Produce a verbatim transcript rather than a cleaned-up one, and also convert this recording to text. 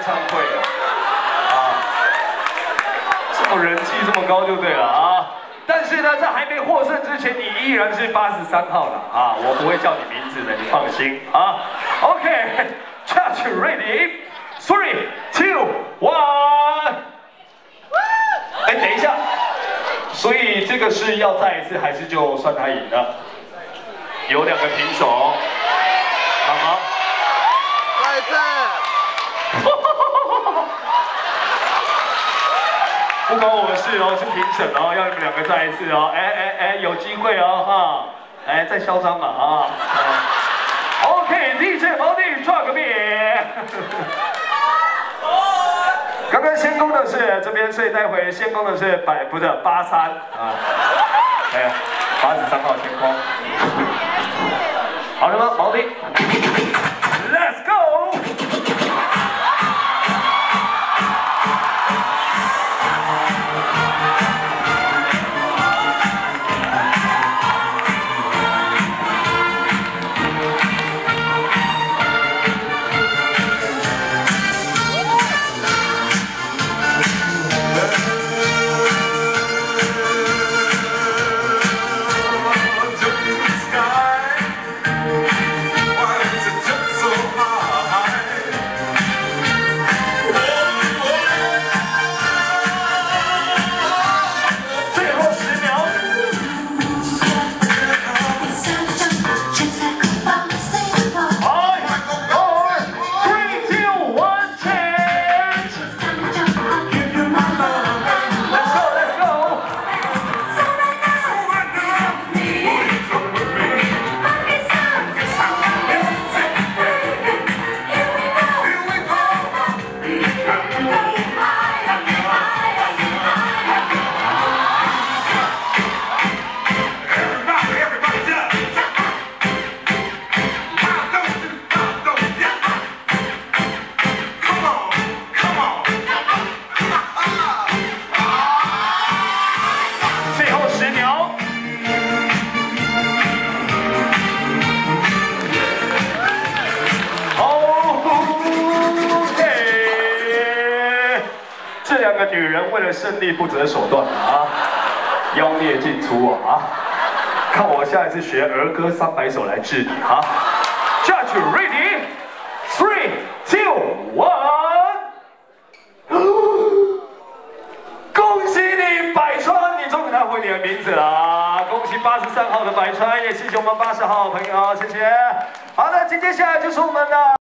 唱会啊，啊，这么人气这么高就对了啊。但是呢，在还没获胜之前，你依然是八十三号的啊，我不会叫你名字的，你放心啊。OK，Judge ready， three, two, one。哎，等一下，所以这个是要再一次，还是就算他赢了？有两个平手，好吗？ 再一次。 不关我们事哦，是评审哦，要你们两个再一次哦。哎哎哎，有机会哦哈！哎，再嚣张嘛啊！OK，D J 毛弟创个灭。刚刚先攻的是这边，所以待会先攻的是百不是八三啊。哎，八十三号先攻。好了吗，毛弟 ？Let's go！ 这两个女人为了胜利不择手段啊，妖孽尽出啊！看我下一次学儿歌三百首来治你哈 ！Judge ready, three, two, one。恭喜你百川，你终于拿回你的名字啦！恭喜八十三号的百川，也谢谢我们八十号的朋友，谢谢。好的，紧接下来就是我们的。